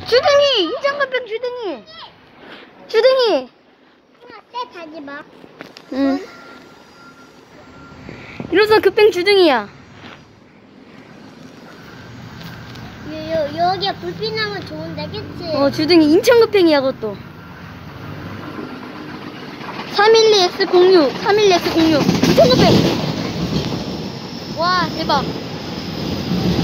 주둥이! 인천급행 주둥이! 주둥이! 때 가지 마. 응. 이로써 급행 주둥이야. 여기에 불빛 나면 좋은데, 그치? 주둥이 인천급행이야, 그것도. 312X06, 312X06. 인천급행! 와, 대박.